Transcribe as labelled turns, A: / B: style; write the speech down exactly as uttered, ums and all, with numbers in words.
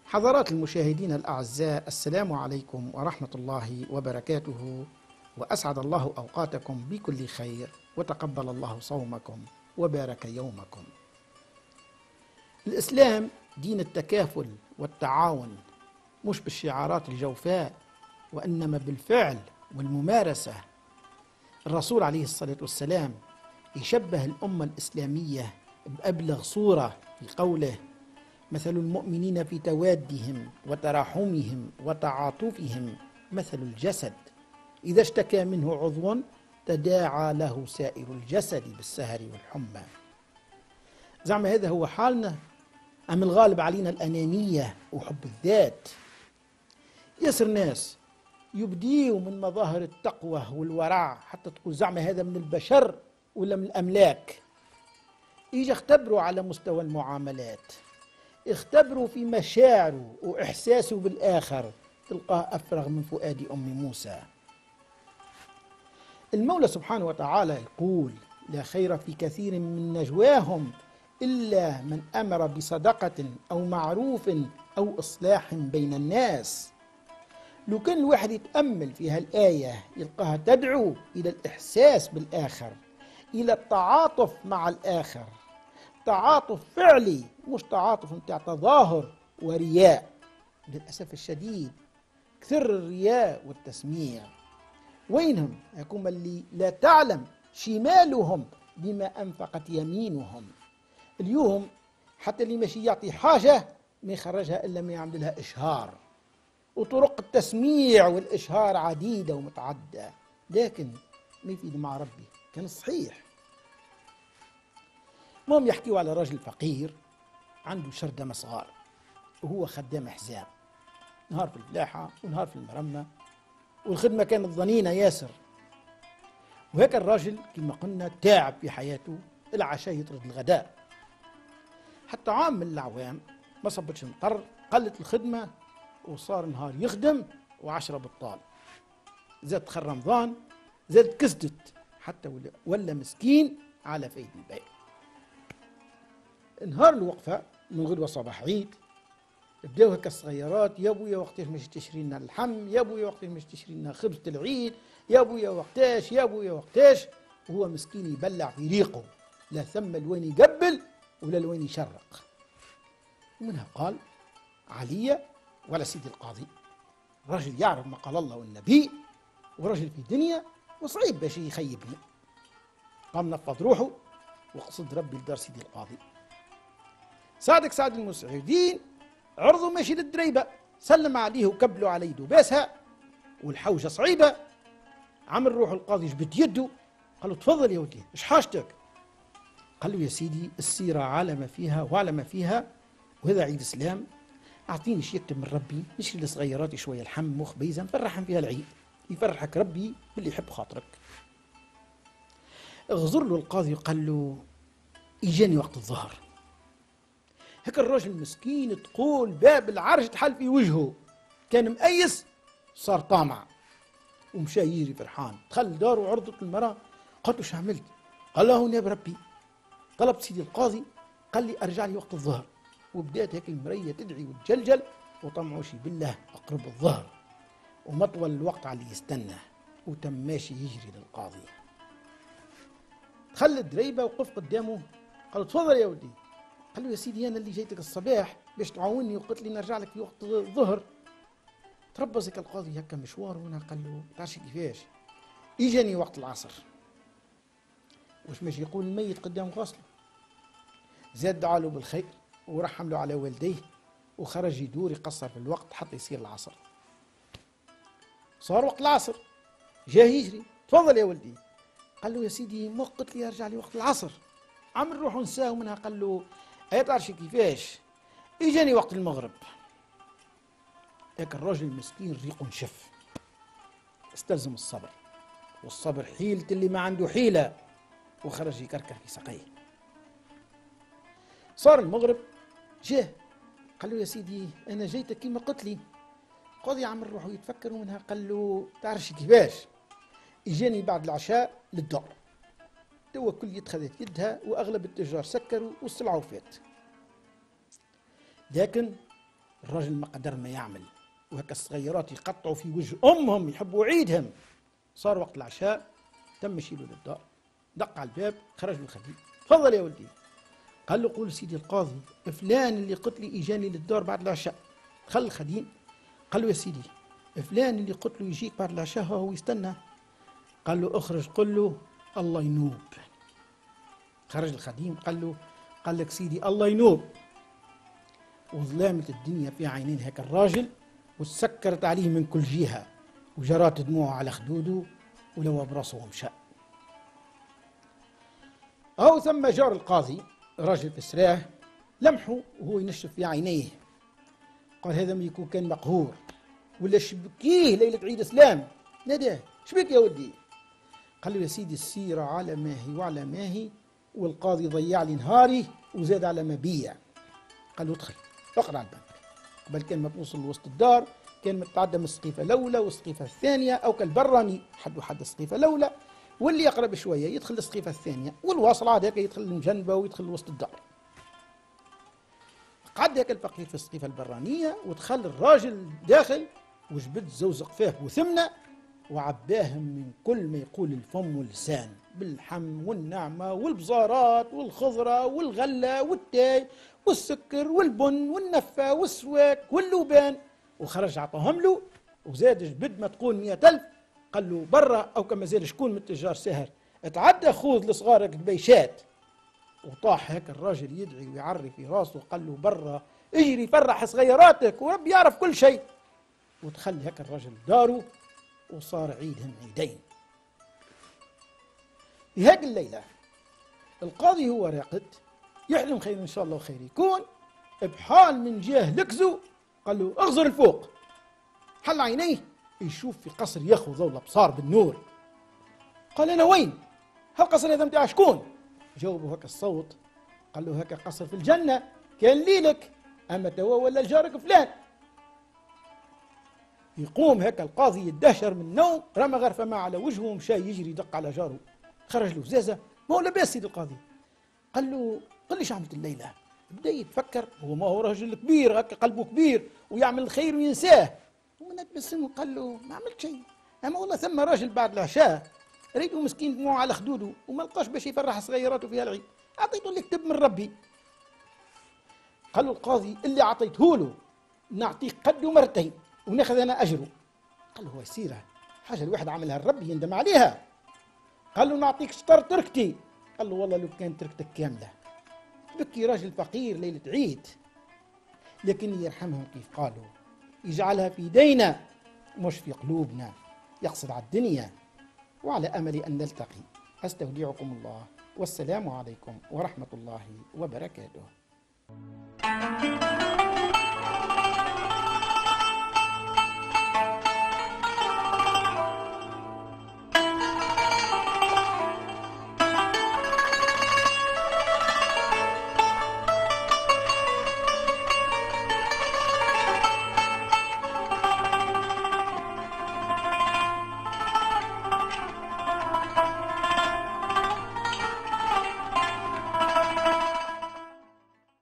A: حضرات المشاهدين الأعزاء، السلام عليكم ورحمة الله وبركاته، وأسعد الله أوقاتكم بكل خير، وتقبل الله صومكم وبارك يومكم. الإسلام دين التكافل والتعاون، مش بالشعارات الجوفاء وإنما بالفعل والممارسة. الرسول عليه الصلاة والسلام يشبه الأمة الإسلامية بأبلغ صورة في قوله: مثل المؤمنين في توادهم وتراحمهم وتعاطفهم مثل الجسد إذا اشتكى منه عضو تداعى له سائر الجسد بالسهر والحمى. زعما هذا هو حالنا؟ أم الغالب علينا الأنانية وحب الذات؟ ياسر ناس يبديوا من مظاهر التقوى والورع حتى تقول زعما هذا من البشر ولا من الأملاك. يجي اختبروا على مستوى المعاملات، اختبروا في مشاعره وإحساسه بالآخر، تلقاه أفرغ من فؤاد أم موسى. المولى سبحانه وتعالى يقول: لا خير في كثير من نجواهم إلا من أمر بصدقة أو معروف أو إصلاح بين الناس. لو كان الواحد يتأمل في هالآية يلقاها تدعو إلى الإحساس بالآخر، إلى التعاطف مع الآخر، تعاطف فعلي مش تعاطف متاع تظاهر ورياء. للأسف الشديد كثر الرياء والتسميع. وينهم يكون اللي لا تعلم شمالهم بما أنفقت يمينهم. اليوم حتى اللي ماشي يعطي حاجة ما يخرجها إلا ما يعمل لها إشهار، وطرق التسميع والإشهار عديدة ومتعددة، لكن ما يفيد مع ربي كان صحيح. المهم يحكيوا على رجل فقير عنده شردمة صغار، وهو خدام حزام، نهار في الفلاحة ونهار في المرمى، والخدمة كانت ضنينة ياسر. وهيك الرجل كما قلنا تعب في حياته، العشاء يطرد الغداء. حتى عام من الأعوام ما صبتش مطر، قلت الخدمة وصار نهار يخدم وعشرة بطال. زاد خر رمضان، زاد كسدت، حتى ولا مسكين على فايد البيع. نهار الوقفة من غدوة صباح عيد بداو هكا الصغيرات: يا بويا وقتاش مش تشري لنا اللحم، يا بويا وقتاش مش تشري لنا خبزة العيد، يا بويا وقتاش، يا بويا وقتاش. وهو مسكين يبلع في ريقه، لا ثم لوين يقبل ولا لوين يشرق. ومنها قال: عليا ولا سيدي القاضي، رجل يعرف ما قال الله والنبي، ورجل في دنيا وصعيب باش يخيبني. قام نفض روحه وقصد ربي لدار سيدي القاضي. صادق سعد المسعودين عرضوا ماشي للدريبة، سلم عليه وكبلوا على يده باسها، والحوجة صعيبة. عمل روح القاضي جبت يده، قال له: تفضل يا ولدي، ايش حاجتك؟ قال له: يا سيدي السيرة على ما فيها وعلى ما فيها، وهذا عيد اسلام، اعطيني شي يكتب من ربي نشري لصغيراتي شوية لحم وخبيزة نفرحهم فيها العيد، يفرحك ربي باللي يحب خاطرك. اغزر له القاضي وقال له: اجاني وقت الظهر. هيك الرجل المسكين تقول باب العرش تحل في وجهه، كان مأيس صار طامع ومشى يجري فرحان. دخل داره وعرضت المرأة، قالت له: شو عملت؟ قال له: هوني بربي طلبت سيدي القاضي قال لي ارجع لي وقت الظهر. وبدات هيك المرية تدعي وتجلجل، وطمعوشي بالله اقرب الظهر، وما طول الوقت على اللي يستنى، وتم ماشي يجري للقاضي. دخل الدريبة وقف قدامه، قال له: تفضل يا ولدي. قال له: يا سيدي أنا اللي جيتك الصباح باش تعاوني وقلت لي نرجع لك في وقت الظهر. تربصك القاضي هكا مشوار هنا، قال له: تعرفش كيفاش إجاني وقت العصر. واش ماشي يقول الميت قدام غسله؟ زاد دعا له بالخير ورحم له على والديه، وخرج يدور يقصر في الوقت حتى يصير العصر. صار وقت العصر، جاه يجري: تفضل يا ولدي. قال له: يا سيدي ما قلت لي ارجع لي وقت العصر؟ عمل روحه نساه منها. قال له: اي تعرفش كيفاش اجاني وقت المغرب. هيك الرجل المسكين ريقه نشف، استلزم الصبر، والصبر حيلة اللي ما عنده حيلة، وخرج يكركر في ساقيه. صار المغرب، جاه قال له: يا سيدي انا جيتك كيما قلت لي. قاضي عمل روحه يتفكر منها، قال له: تعرفش كيفاش اجاني بعد العشاء للدار، توا كل يد خذت يدها، واغلب التجار سكروا والسلعه وفات. لكن الراجل ما قدر ما يعمل، وهكا الصغيرات يقطعوا في وجه امهم يحبوا عيدهم. صار وقت العشاء، تم يشيلوا للدار، دق على الباب، خرج له الخديم، تفضل يا ولدي. قال له قول سيدي القاضي فلان اللي قلت لي اجاني للدار بعد العشاء. خل الخديم، قال له يا سيدي فلان اللي قلت له يجيك بعد العشاء هو يستنى. قال له اخرج قل له الله ينوب. خرج الخديم، قال له قال لك سيدي الله ينوب. وظلامت الدنيا في عينين هيك الراجل، وسكرت عليه من كل جهة، وجرات دموعه على خدوده، ولو براسه ومشى. أو ثم جار القاضي راجل في سراه، لمحه وهو ينشف في عينيه، قال هذا ما يكون كان مقهور ولا شبكيه ليلة عيد إسلام. ناداه شبيك يا ودي؟ قال له يا سيدي السيرة على ما هي وعلى ما هي، والقاضي ضيع لي نهاري وزاد على ما بيع. قال له ادخل اقرا على البنك. قبل كان ما توصل لوسط الدار كان متعدى من السقيفة الأولى والسقيفة الثانية، أو كالبراني حد وحد السقيفة الأولى، واللي يقرب شوية يدخل السقيفة الثانية، والواصل عاد هيك يدخل المجنبة ويدخل وسط الدار. قعد هيك الفقير في السقيفة البرانية، ودخل الراجل داخل وجبد زوز قفاه وثمنة، وعباهم من كل ما يقول الفم واللسان، بالحم والنعمة والبزارات والخضرة والغلة والتاي والسكر والبن والنفة والسواك واللوبان، وخرج عطاهم له، وزاد جبد ما تقول مئة ألف. قال له برا، أو كما زال شكون من التجار سهر اتعدى خذ لصغارك البيشات. وطاح هيك الراجل يدعي ويعري في راسه، قال له برا اجري فرح صغيراتك ورب يعرف كل شيء. ودخل هيك الراجل داره، وصار عيدهم عيدين. في هيك الليلة القاضي هو راقد يحلم خير إن شاء الله وخير يكون، بحال من جهة لكزو قال له اغزر الفوق. حل عينيه يشوف في قصر ياخذ ضوء الابصار بالنور. قال انا وين؟ هالقصر هذا متاع شكون؟ جاوبه هكا الصوت، قال له هكا قصر في الجنة كان ليلك، اما توا ولا جارك فلان. يقوم هكا القاضي يدهشر من النوم، رمى غرفة ما على وجهه ومشى يجري يدق على جاره. خرج له زازة، ما هو لاباس سيدي القاضي. قال له قل لي شو عملت الليلة؟ بدا يتفكر، هو ما هو راجل كبير هكا قلبه كبير ويعمل الخير وينساه. ومن تبسم قال له ما عملت شيء، اما والله ثم راجل بعد العشاء ريته مسكين دموعه على خدوده وما لقاش باش يفرح صغيراته فيها العيد، اعطيته اللي كتب من ربي. قال له القاضي اللي اعطيته له نعطيك قده مرتين وناخذ انا اجره. قال له هو سيره حاجه الواحد عملها الرب يندم عليها. قال له نعطيك شطر تركتي. قال له والله لو كان تركتك كامله. بكي راجل فقير ليله عيد، لكن يرحمهم كيف قالوا، يجعلها في يدينا مش في قلوبنا، يقصد على الدنيا. وعلى امل ان نلتقي استودعكم الله، والسلام عليكم ورحمه الله وبركاته.